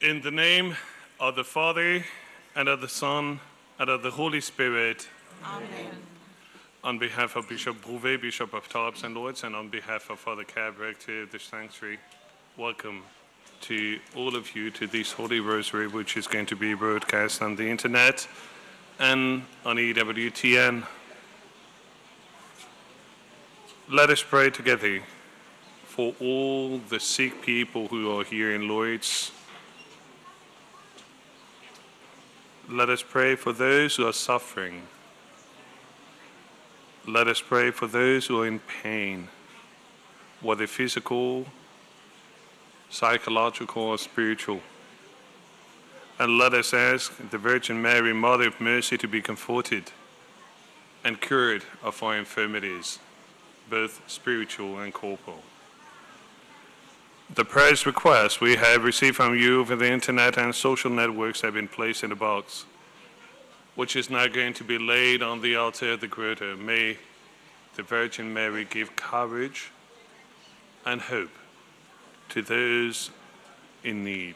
In the name of the Father, and of the Son, and of the Holy Spirit. Amen. On behalf of Bishop Brouvet, Bishop of Torps and Lords, and on behalf of Father Cab, Rector of the Sanctuary, welcome to all of you to this Holy Rosary, which is going to be broadcast on the internet and on EWTN. Let us pray together for all the sick people who are here in Lourdes. Let us pray for those who are suffering. Let us pray for those who are in pain, whether physical, psychological, or spiritual. And let us ask the Virgin Mary, Mother of Mercy, to be comforted and cured of our infirmities, both spiritual and corporal. The prayers requests we have received from you over the internet and social networks have been placed in a box, which is now going to be laid on the altar of the grotto. May the Virgin Mary give courage and hope to those in need.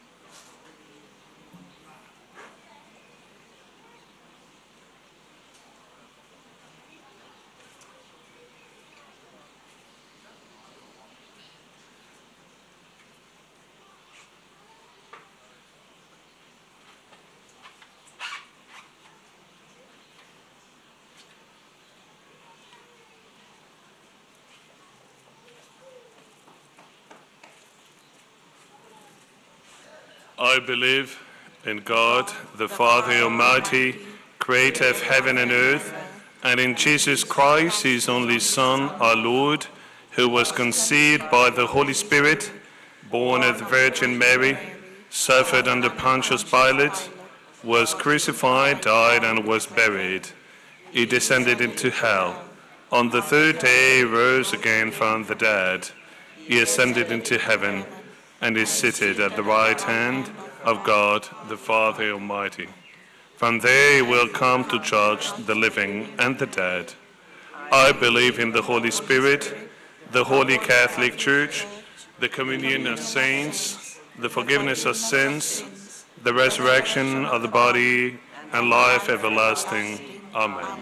I believe in God, the Father Almighty, creator of heaven and earth, and in Jesus Christ, his only Son, our Lord, who was conceived by the Holy Spirit, born of the Virgin Mary, suffered under Pontius Pilate, was crucified, died, and was buried. He descended into hell. On the third day he rose again from the dead. He ascended into heaven and is seated at the right hand of God, the Father Almighty. From there he will come to judge the living and the dead. I believe in the Holy Spirit, the Holy Catholic Church, the communion of saints, the forgiveness of sins, the resurrection of the body, and life everlasting. Amen.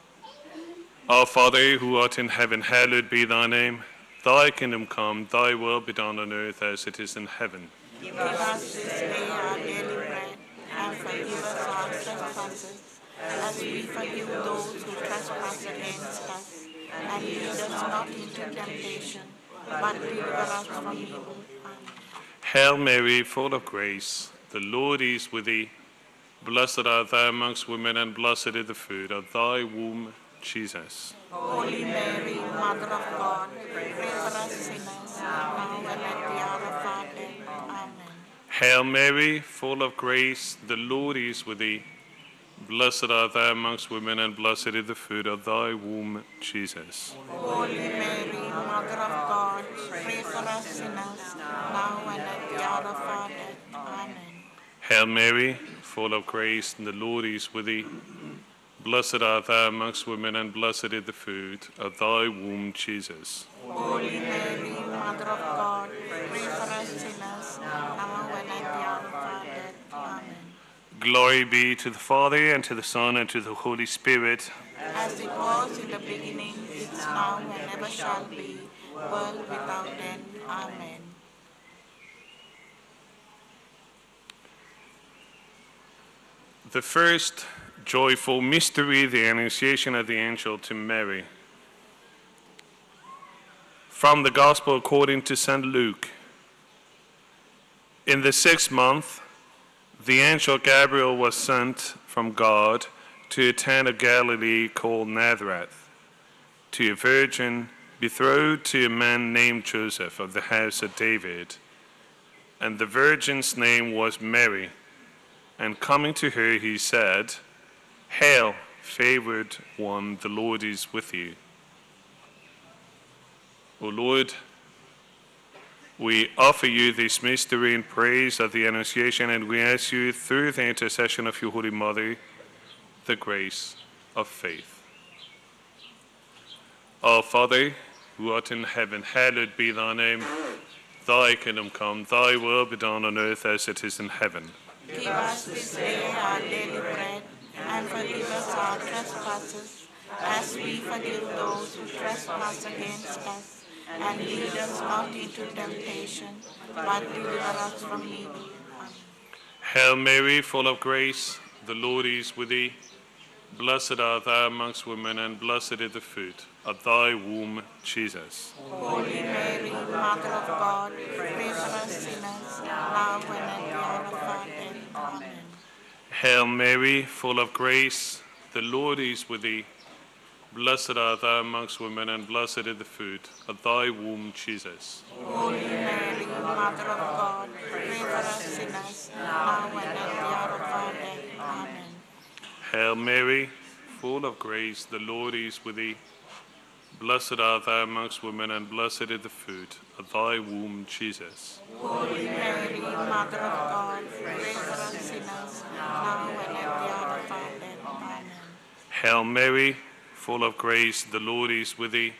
Our Father, who art in heaven, hallowed be thy name. Thy kingdom come, thy will be done on earth as it is in heaven. Give us this day our daily bread, and forgive us our trespasses, as we forgive those who trespass against us. And lead us not into temptation, but deliver us from evil. Amen. Hail Mary, full of grace, the Lord is with thee. Blessed art thou amongst women, and blessed is the fruit of thy womb, Jesus. Holy Mary, Mother of God, pray for us sinners, now and at the hour of our death. Amen. Hail Mary, full of grace, the Lord is with thee. Blessed art thou amongst women, and blessed is the fruit of thy womb, Jesus. Holy Mary, Mother of God, pray for us sinners, now and at the hour of our death. Amen. Hail Mary, full of grace, the Lord is with thee. Blessed art thou amongst women, and blessed is the fruit of thy womb, Jesus. Holy Mary, Mother of God, pray for us sinners, now and at the hour of our death. Amen. Glory be to the Father, and to the Son, and to the Holy Spirit. As it was in the beginning, is now, and ever shall be, world without end. Amen. The first joyful mystery, the Annunciation of the angel to Mary. From the Gospel according to St. Luke. In the 6th month, the angel Gabriel was sent from God to a town of Galilee called Nazareth, to a virgin betrothed to a man named Joseph of the house of David. And the virgin's name was Mary. And coming to her, he said, Hail, favored one, the Lord is with you. O Lord, we offer you this mystery in praise of the Annunciation, and we ask you, through the intercession of your Holy Mother, the grace of faith. Our Father, who art in heaven, hallowed be thy name. Thy kingdom come, thy will be done on earth as it is in heaven. Give us this day our daily bread, and forgive us our trespasses, as we forgive those who trespass against us. And lead us not into temptation, but deliver us from evil. Amen. Hail Mary, full of grace, the Lord is with thee. Blessed art thou amongst women, and blessed is the fruit of thy womb, Jesus. Holy Mary, Mother of God, pray for us sinners, now and at the hour of our death. Amen. Hail Mary, full of grace, the Lord is with thee. Blessed art thou amongst women, and blessed is the fruit of thy womb, Jesus. Holy Mary, Mother of God, pray for us sinners, now and at the hour of our death. Amen. Hail Mary, full of grace, the Lord is with thee. Blessed art thou amongst women, and blessed is the fruit of thy womb, Jesus. Holy Mary, Mother of God, pray for us sinners, now and at the hour of our death. Amen. Hail Mary, full of grace, the Lord is with thee.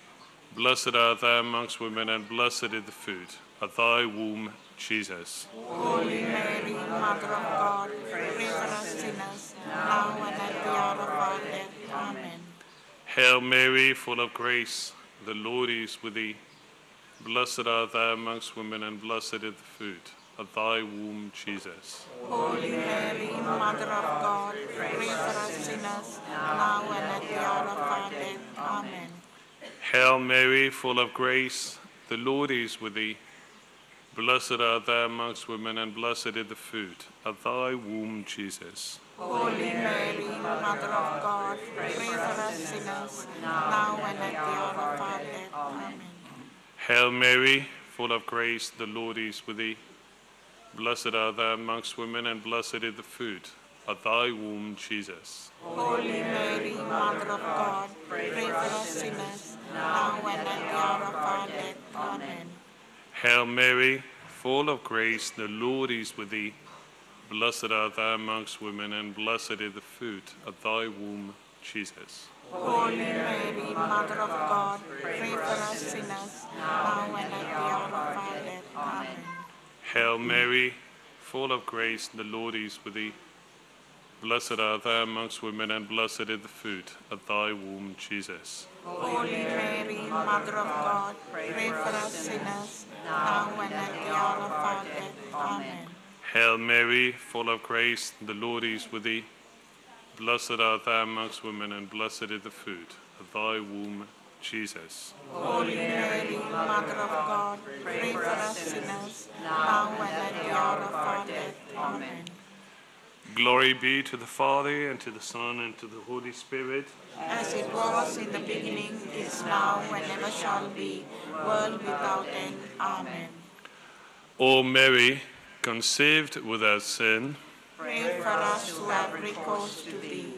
Blessed art thou amongst women, and blessed is the fruit of thy womb, Jesus. Holy Mary, Mother of God, pray for us sinners, now and at the hour of our death. Amen. Hail Mary, full of grace, the Lord is with thee. Blessed art thou amongst women, and blessed is the fruit of thy womb, Jesus. Holy Mary, Mother of God, pray for us sinners, now and at the hour of our death. Amen. Hail Mary, full of grace, the Lord is with thee. Blessed art thou amongst women, and blessed is the fruit of thy womb, Jesus. Holy Mary, Mother of God, pray for us sinners, now and at the hour of our death. Amen. Hail Mary, full of grace, the Lord is with thee. Blessed art thou amongst women, and blessed is the fruit of thy womb, Jesus. Holy Mary, Mother of God, pray for us sinners, now and at the hour of our death. Amen. Hail Mary, full of grace, the Lord is with thee. Blessed art thou amongst women, and blessed is the fruit of thy womb, Jesus. Holy Mary, Mother of God, pray for us sinners, now and at the hour of our death. Amen. Hail Mary, full of grace, the Lord is with thee. Blessed art thou amongst women, and blessed is the fruit of thy womb, Jesus. Holy Mary, Mother of God, pray for us sinners, now and at the hour of our death. Amen. Hail Mary, full of grace, the Lord is with thee. Blessed art thou amongst women, and blessed is the fruit of thy womb, Jesus. Holy Mary, Mother of God, pray for us sinners, now and at the hour of our death. Amen. Glory be to the Father, and to the Son, and to the Holy Spirit. As it was in the beginning, is now, and ever shall be, world without end. Amen. O Mary, conceived without sin, Pray for us who have recourse to thee.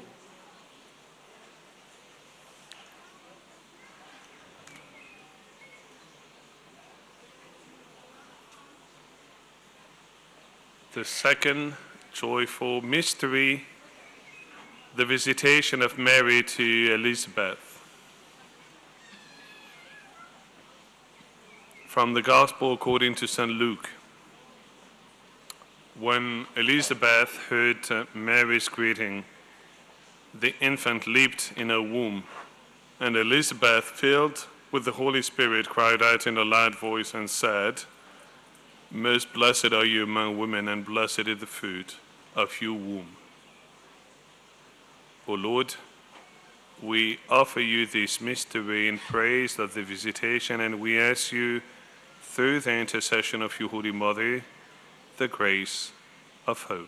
the second joyful mystery, the visitation of Mary to Elizabeth. From the Gospel according to St. Luke. When Elizabeth heard Mary's greeting, the infant leaped in her womb, and Elizabeth, filled with the Holy Spirit, cried out in a loud voice and said, "Most blessed are you among women, and blessed is the fruit of your womb." O Lord, we offer you this mystery in praise of the visitation, and we ask you, through the intercession of your Holy Mother, the grace of hope.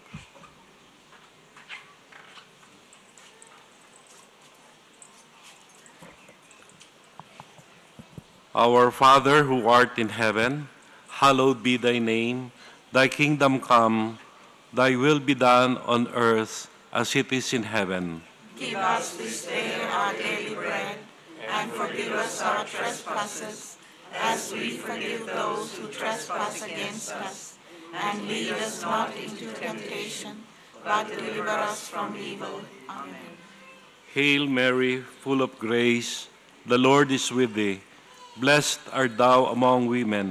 Our Father who art in heaven, hallowed be thy name. Thy kingdom come, thy will be done on earth as it is in heaven. Give us this day our daily bread, and forgive us our trespasses, as we forgive those who trespass against us. And lead us not into temptation, but deliver us from evil. Amen. Hail Mary, full of grace, the Lord is with thee. Blessed art thou among women,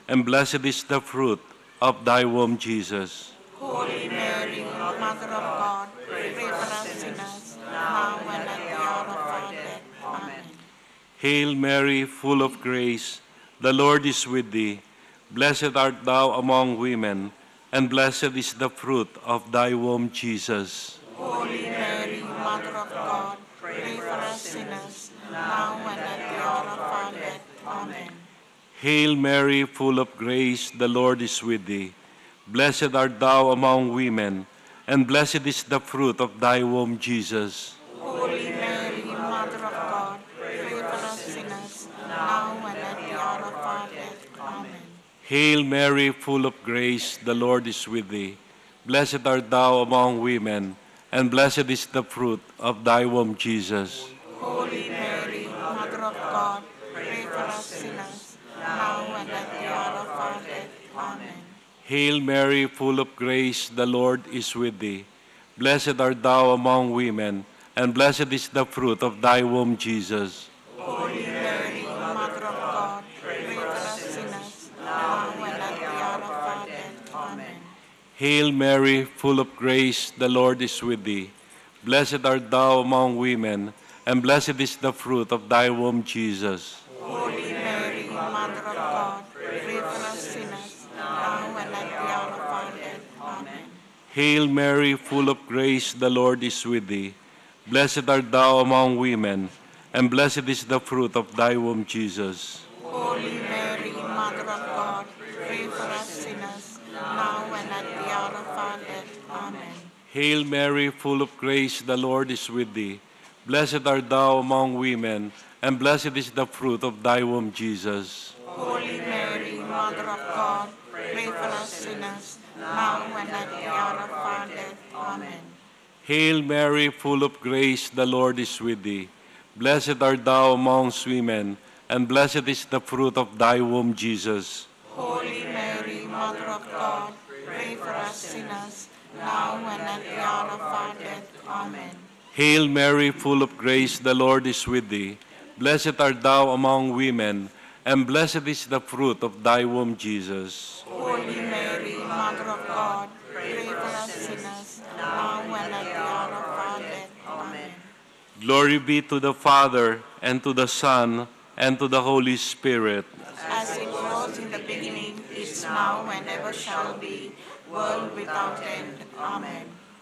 and blessed is the fruit of thy womb, Jesus. Holy Mary, Mother of God, pray for us sinners, now and at the hour of our death. Amen. Hail Mary, full of grace, the Lord is with thee. Blessed art thou among women, and blessed is the fruit of thy womb, Jesus. Holy Mary, Mother of God, pray for us sinners, now and at the hour of our death. Amen. Hail Mary, full of grace, the Lord is with thee. Blessed art thou among women, and blessed is the fruit of thy womb, Jesus. Holy Mary, Mother of God, pray for us sinners, now and at the hour of our death. Amen. Hail Mary, full of grace, the Lord is with thee. Blessed art thou among women, and blessed is the fruit of thy womb, Jesus. Holy Mary, Mother of God, pray for us sinners, now and at the hour of our death. Amen. Hail Mary, full of grace, the Lord is with thee. Blessed art thou among women, and blessed is the fruit of thy womb, Jesus. Holy Mary, Mother of God, pray for us sinners, now and at the hour of our death. Amen. Hail Mary, full of grace, the Lord is with thee. Blessed art thou among women, and blessed is the fruit of thy womb, Jesus. Holy Mary, Mother of God, pray for us sinners, now and at the hour of our death. Amen. Hail Mary, full of grace, the Lord is with thee. Blessed art thou among women, and blessed is the fruit of thy womb, Jesus. Holy Mary, Mother of God, pray for us sinners, now and at the hour of our death. Amen. Hail Mary, full of grace, the Lord is with thee. Blessed art thou among women, and blessed is the fruit of thy womb, Jesus. Holy Mary, Mother of God, pray for us sinners, now and at the hour of our death. Amen. Hail Mary, full of grace, the Lord is with thee. Blessed art thou amongst women, and blessed is the fruit of thy womb, Jesus. Holy Mary, Mother of God, pray for us sinners, now and at the hour of our death. Amen. Hail Mary, full of grace, the Lord is with thee. Blessed art thou among women, and blessed is the fruit of thy womb, Jesus. Holy Mary, Mother of God, pray for us sinners, now and at the hour of our death. Amen. Glory be to the Father, and to the Son, and to the Holy Spirit. As it was in the beginning, is now, and ever shall be, world without end. Amen.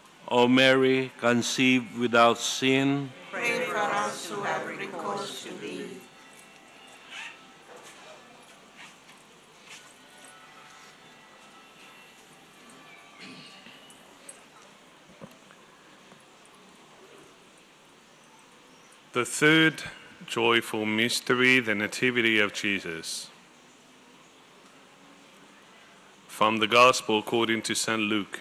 O Mary, conceived without sin, Pray for us who have recourse to thee. The third joyful mystery, the Nativity of Jesus. From the Gospel according to St. Luke.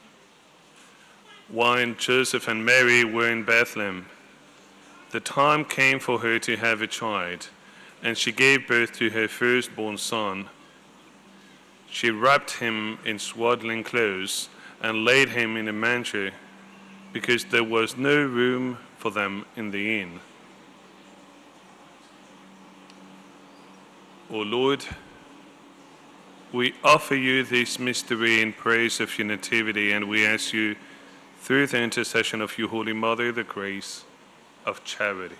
When Joseph and Mary were in Bethlehem, the time came for her to have a child, and she gave birth to her firstborn son. She wrapped him in swaddling clothes and laid him in a manger, because there was no room for them in the inn. O Lord, we offer you this mystery in praise of your nativity, and we ask you, through the intercession of your Holy Mother, the grace of charity.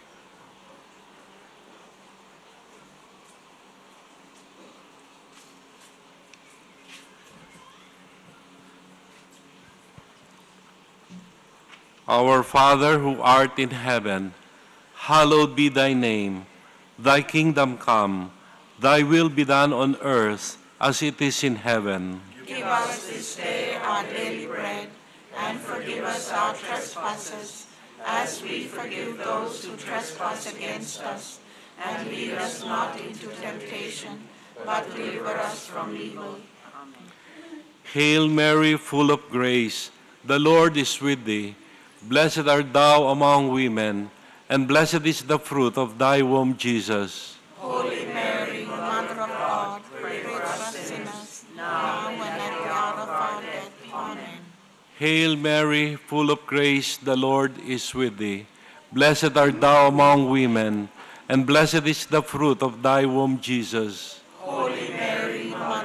Our Father who art in heaven, hallowed be thy name. Thy kingdom come, thy will be done on earth as it is in heaven. Give us this day our daily bread, and forgive us our trespasses, as we forgive those who trespass against us. And lead us not into temptation, but deliver us from evil. Hail Mary, full of grace, the Lord is with thee. Blessed art thou among women, and blessed is the fruit of thy womb, Jesus. Holy Mary, Mother of God, pray for us sinners, now and at the hour of our death. Amen. Hail Mary, full of grace, the Lord is with thee. Blessed art thou among women, and blessed is the fruit of thy womb, Jesus. Holy Mary, Mother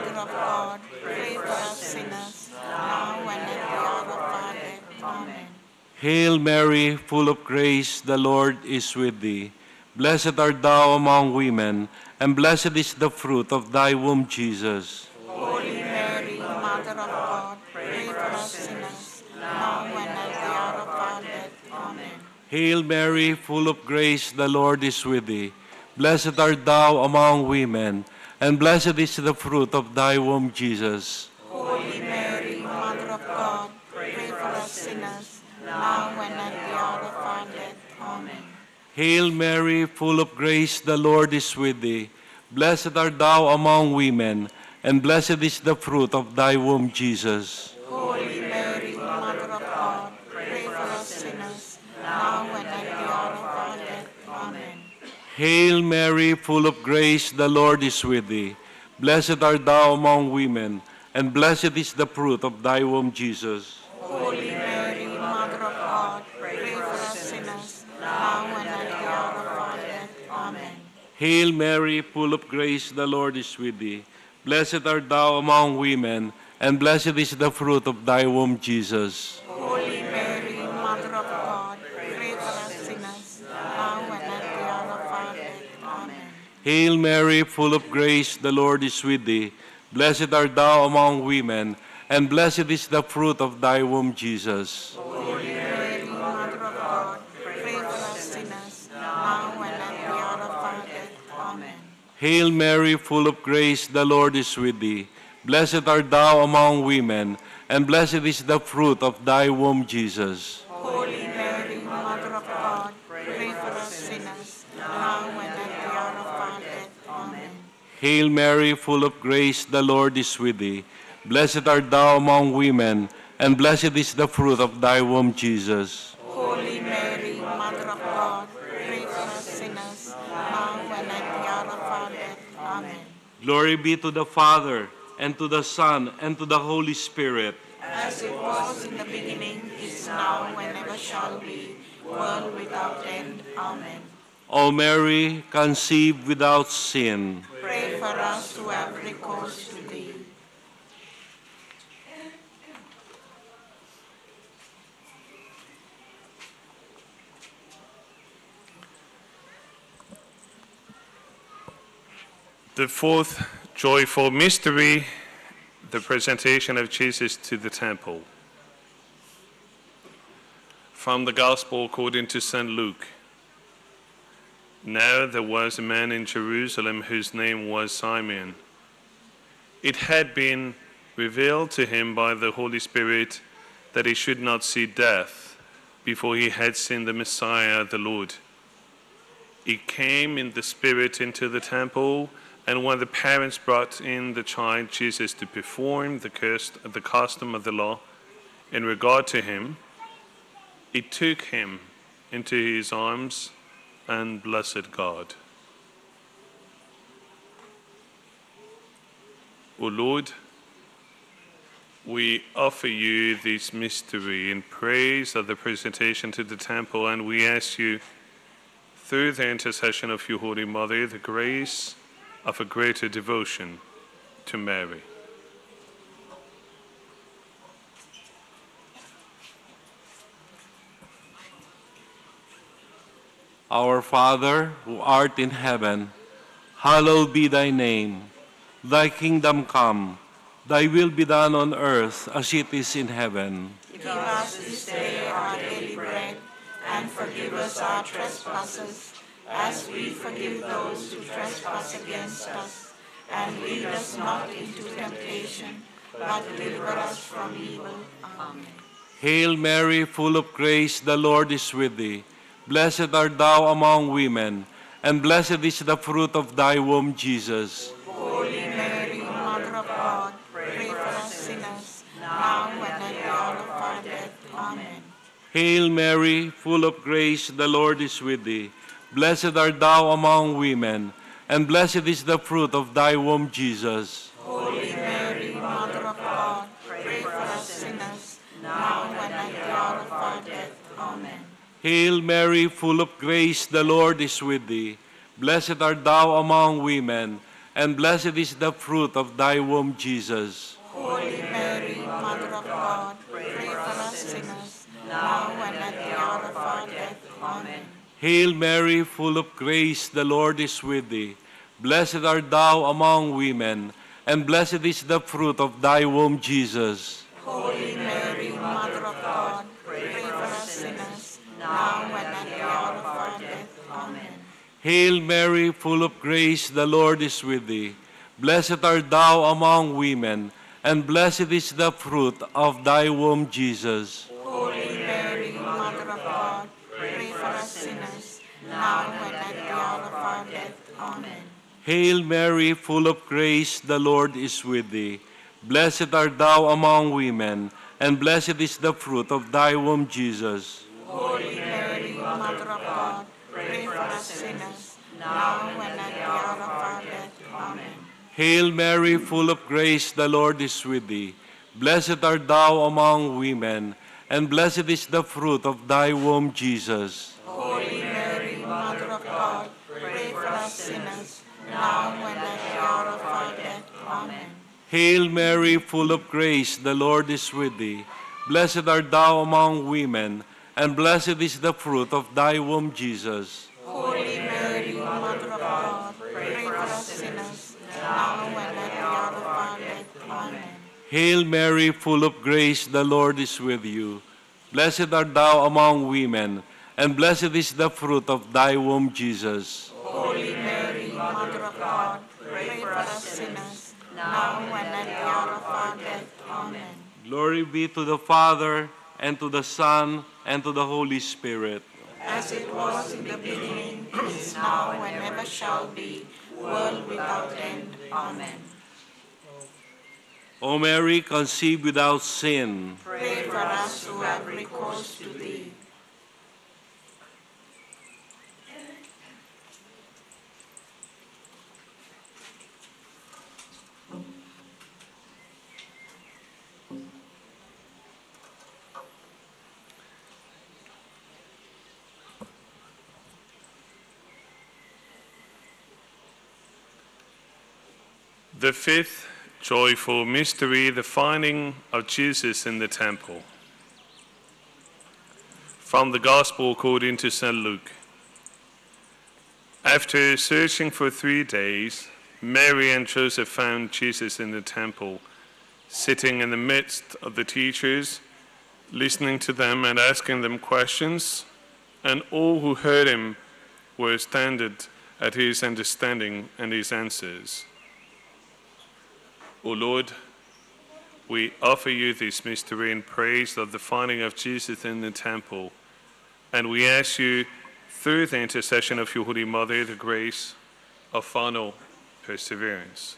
Hail Mary, full of grace, the Lord is with thee. Blessed art thou among women, and blessed is the fruit of thy womb, Jesus. Holy Mary, Mother of God, pray for us sinners, now and at the hour of our death. Amen. Hail Mary, full of grace, the Lord is with thee. Blessed art thou among women, and blessed is the fruit of thy womb, Jesus. Holy Mary, Mother of God, pray for us sinners, now and at the hour of our death. Amen. Hail Mary, full of grace, the Lord is with thee. Blessed art thou among women, and blessed is the fruit of thy womb, Jesus. Holy Mary, Mother of God, pray for us sinners, now and at the hour of our death. Amen. Hail Mary, full of grace, the Lord is with thee. Blessed art thou among women, and blessed is the fruit of thy womb, Jesus. Holy Mary, Mother of God, pray for us sinners, now and at the hour of our death. Amen. Hail Mary, full of grace, the Lord is with thee. Blessed art thou among women, and blessed is the fruit of thy womb, Jesus. Holy Mary, Mother of God, pray for us sinners, now and at the hour of our death. Amen. Hail Mary, full of grace, the Lord is with thee. Blessed art thou among women, and blessed is the fruit of thy womb, Jesus. Holy Mary, Mother of God, pray for us sinners, now and at the hour of our death. Amen. Hail Mary, full of grace, the Lord is with thee. Blessed art thou among women, and blessed is the fruit of thy womb, Jesus. Holy Mary, Mother of God, pray for us sinners, now and at the hour of our death. Amen. Hail Mary, full of grace, the Lord is with thee. Blessed art thou among women, and blessed is the fruit of thy womb, Jesus. Holy Mary, Mother of God, pray for us sinners, now and at the hour of our death. Amen. Glory be to the Father, and to the Son, and to the Holy Spirit. As it was in the beginning, is now, and ever shall be, world without end. Amen. O Mary, conceived without sin. Pray for us who have recourse to thee. The fourth joyful mystery, the presentation of Jesus to the temple. From the Gospel according to St. Luke. Now there was a man in Jerusalem whose name was Simeon. It had been revealed to him by the Holy Spirit that he should not see death before he had seen the Messiah, the Lord. He came in the Spirit into the temple, and when the parents brought in the child Jesus to perform the custom of the law in regard to him, he took him into his arms and blessed God. O Lord, we offer you this mystery in praise of the presentation to the temple, and we ask you, through the intercession of your Holy Mother, the grace of a greater devotion to Mary. Our Father, who art in heaven, hallowed be thy name. Thy kingdom come, thy will be done on earth as it is in heaven. Give us this day our daily bread, and forgive us our trespasses, as we forgive those who trespass against us. And lead us not into temptation, but deliver us from evil. Amen. Hail Mary, full of grace, the Lord is with thee. Blessed art thou among women, and blessed is the fruit of thy womb, Jesus. Holy Mary, Mother of God, pray for us sinners, now and at the hour of our death. Amen. Hail Mary, full of grace, the Lord is with thee. Blessed art thou among women, and blessed is the fruit of thy womb, Jesus. Holy Mary, Mother of God, pray for us sinners, now and at the hour of our death. Amen. Hail Mary, full of grace, the Lord is with thee. Blessed art thou among women, and blessed is the fruit of thy womb, Jesus. Holy Mary, Mother of God, pray for us sinners, now and at Hail Mary, full of grace, the Lord is with thee. Blessed art thou among women, and blessed is the fruit of thy womb, Jesus. Holy Mary, Mother of God, pray for us sinners, now and at the hour of our death. Amen. Hail Mary, full of grace, the Lord is with thee. Blessed art thou among women, and blessed is the fruit of thy womb, Jesus. Holy Mary, Mother of God, pray for us sinners, now and at the hour of our death. Amen. Hail Mary, full of grace, the Lord is with thee. Blessed art thou among women, and blessed is the fruit of thy womb, Jesus. Holy Mary, Mother of God, pray for us sinners, now and at the hour of our death. Amen. Hail Mary, full of grace, the Lord is with thee. Blessed art thou among women, and blessed is the fruit of thy womb, Jesus. Holy Mary, Mother of God, pray for us sinners, now and at the hour of our death. Amen. Hail Mary, full of grace, the Lord is with thee. Blessed art thou among women, and blessed is the fruit of thy womb, Jesus. Holy Mary, Mother of God, pray for us sinners, now and at the hour of our death. Amen. Hail Mary, full of grace, the Lord is with you. Blessed art thou among women, and blessed is the fruit of thy womb, Jesus. Holy Mary, Mother of God, pray for us sinners, now and at the hour of our death. Amen. Glory be to the Father, and to the Son, and to the Holy Spirit. As it was in the beginning, is now, and ever shall be, world without end. Amen. O Mary, conceived without sin, Pray for us who have recourse to thee. The fifth joyful mystery, the finding of Jesus in the temple. From the Gospel according to St. Luke. After searching for 3 days, Mary and Joseph found Jesus in the temple, sitting in the midst of the teachers, listening to them and asking them questions, and all who heard him were astounded at his understanding and his answers. O Lord, we offer you this mystery in praise of the finding of Jesus in the temple, and we ask you, through the intercession of your Holy Mother, the grace of final perseverance.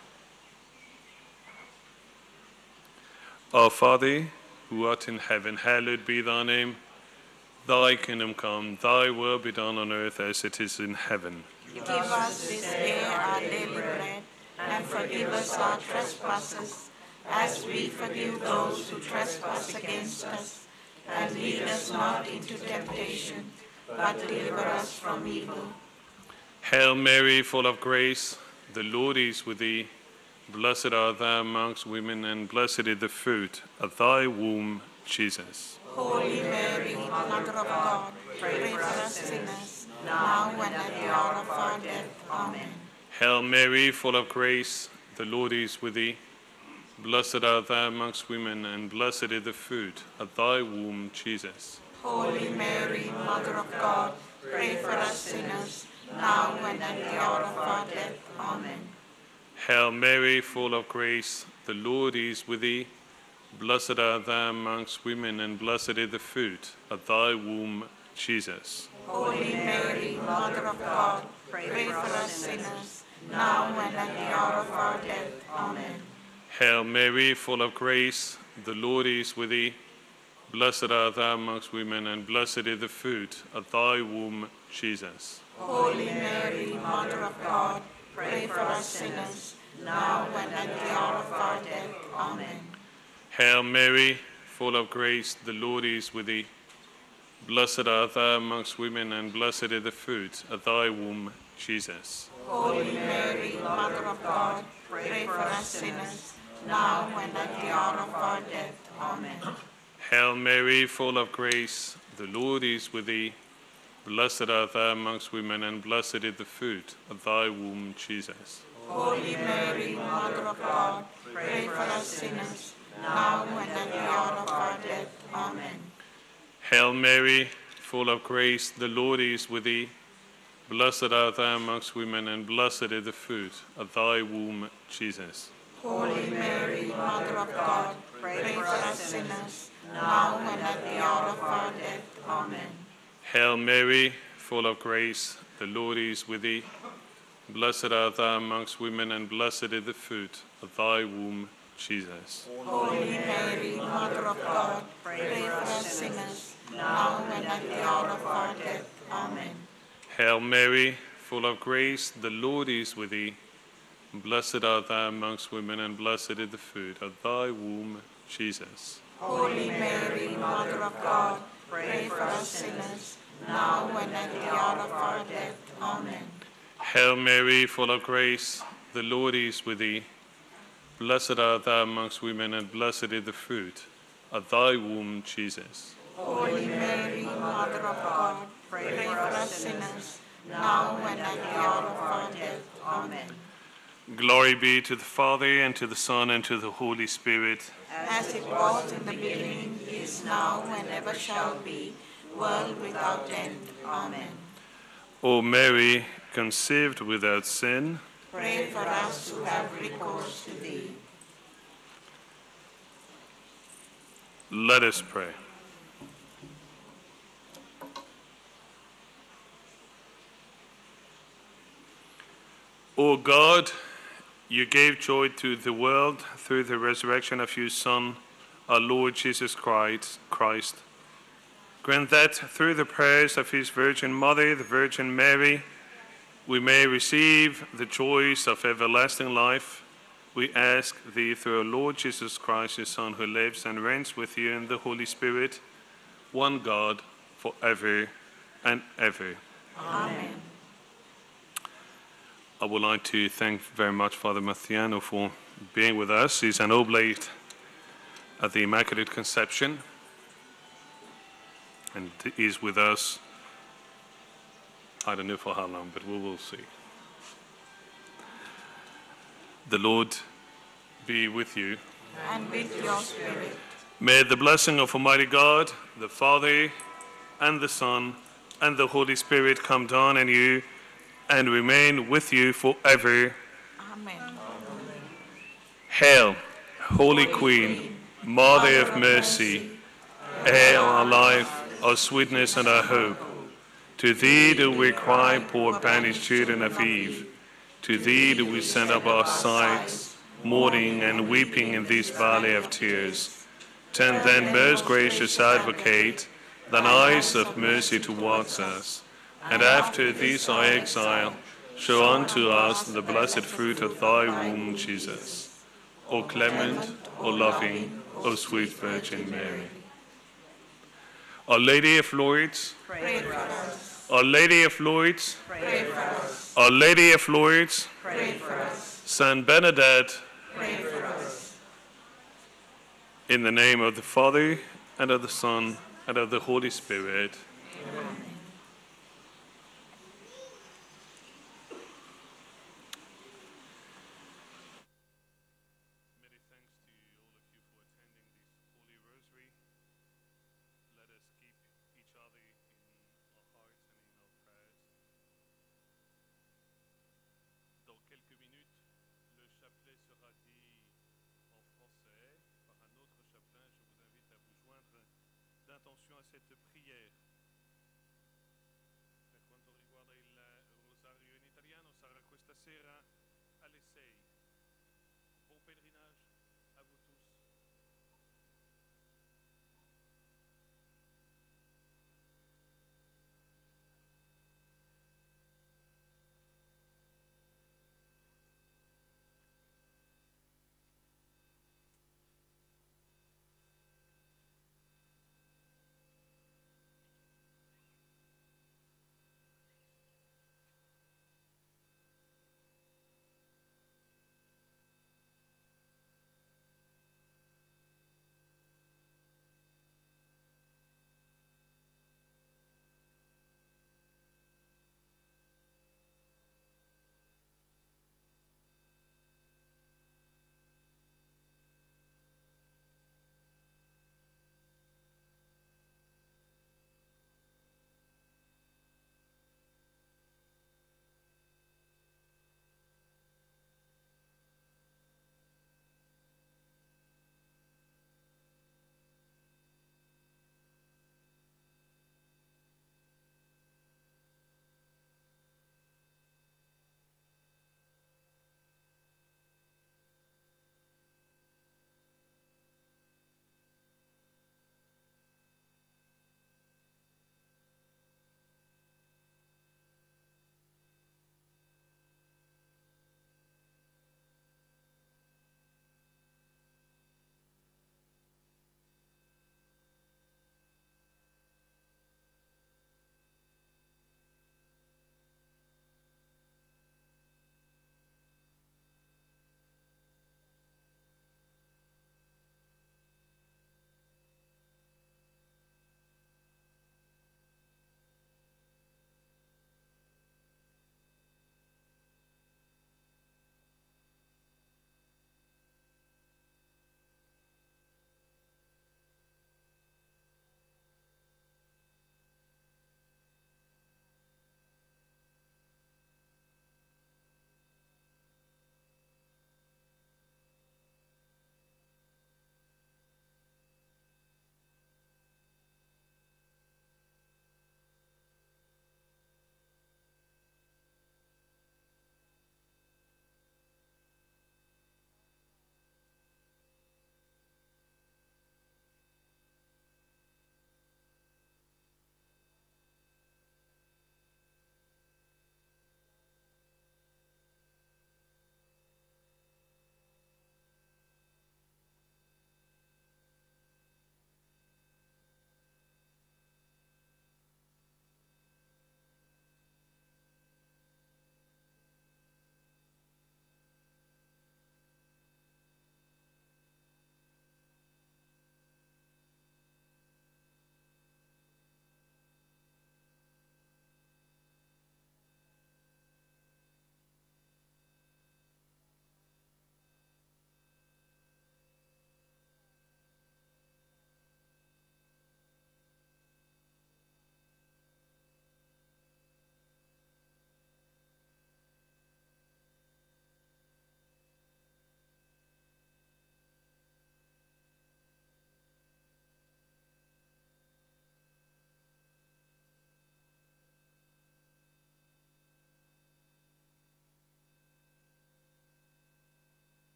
Our Father, who art in heaven, hallowed be thy name. Thy kingdom come, thy will be done on earth as it is in heaven. Give us this day our daily bread, and forgive us our trespasses, as we forgive those who trespass against us. And lead us not into temptation, but deliver us from evil. Hail Mary, full of grace, the Lord is with thee. Blessed art thou amongst women, and blessed is the fruit of thy womb, Jesus. Holy Mary, Mother of God, pray for us sinners, now and at the hour of our death. Amen. Hail Mary, full of grace, the Lord is with thee. Blessed art thou amongst women, and blessed is the fruit of thy womb, Jesus. Holy Mary, Mother of God, pray for us sinners, now and at the hour of our death. Amen. Hail Mary, full of grace, the Lord is with thee. Blessed art thou amongst women, and blessed is the fruit of thy womb, Jesus. Holy Mary, Mother of God, pray for us sinners, now and at the hour of our death. Amen. Hail Mary, full of grace, the Lord is with thee. Blessed art thou amongst women, and blessed is the fruit of thy womb, Jesus. Holy Mary, Mother of God, pray for us sinners, now and at the hour of our death. Amen. Hail Mary, full of grace, the Lord is with thee. Blessed art thou amongst women, and blessed is the fruit of thy womb, Jesus. Holy Mary, Mother of God, pray for us sinners, now and at the hour of our death. Amen. Hail Mary, full of grace, the Lord is with thee. Blessed art thou amongst women, and blessed is the fruit of thy womb, Jesus. Holy Mary, Mother of God, pray for us sinners, now and at the hour of our death. Amen. Hail Mary, full of grace, the Lord is with thee. Blessed art thou amongst women, and blessed is the fruit of thy womb, Jesus. Holy Mary, Mother of God, pray for us sinners, now and at the hour of our death. Amen. Hail Mary, full of grace, the Lord is with thee. Blessed art thou amongst women, and blessed is the fruit of thy womb, Jesus. Holy Mary, Mother of God, pray for us sinners, now and at the hour of our death. Amen. Hail Mary, full of grace, the Lord is with thee. Blessed art thou amongst women, and blessed is the fruit of thy womb, Jesus. Holy Mary, Mother of God, pray for us sinners, now and at the hour of our death. Amen. Hail Mary, full of grace, the Lord is with thee. Blessed art thou amongst women, and blessed is the fruit of thy womb, Jesus. Holy Mary, Mother of God, pray for us sinners, now and at the hour of our death. Amen. Glory be to the Father, and to the Son, and to the Holy Spirit. As it was in the beginning, is now, and ever shall be, world without end. Amen. O Mary, conceived without sin, Pray for us who have recourse to thee. let us pray. O God, you gave joy to the world through the resurrection of your Son, our Lord Jesus Christ. Grant that through the prayers of his Virgin Mother, the Virgin Mary, we may receive the joys of everlasting life. We ask thee through our Lord Jesus Christ, your Son, who lives and reigns with you in the Holy Spirit, one God, forever and ever. Amen. I would like to thank very much Father Mathiano for being with us. He's an oblate at the Immaculate Conception, and he's with us, I don't know for how long, but we will see. The Lord be with you. And with your spirit. May the blessing of Almighty God, the Father, and the Son, and the Holy Spirit come down on you and remain with you forever. Amen. Hail, Holy Queen, Mother of Mercy. Hail our life, our sweetness, and our hope. To thee do we cry, poor banished children of Eve. To thee do we send up our sighs, mourning and weeping in this valley of tears. Turn then, most gracious Advocate, thine eyes of mercy towards us, and after this our exile, show unto us the blessed fruit of thy womb, Jesus. O clement, O loving, O sweet Virgin Mary. Our Lady of Lourdes, Pray for us. Our Lady of Lourdes, Pray for us. Our Lady of Lourdes, Pray for us. Saint Bernadette, Pray for us. in the name of the Father, and of the Son, and of the Holy Spirit. Many thanks to all of you for attending this Holy Rosary. Let us keep each other in our hearts and in our prayers. Dans quelques minutes, le chapelet sera dit en français par un autre chapelain. Je vous invite à vous joindre d'intention à cette prière. Per quanto riguarda il rosario in italiano, sarà questa sera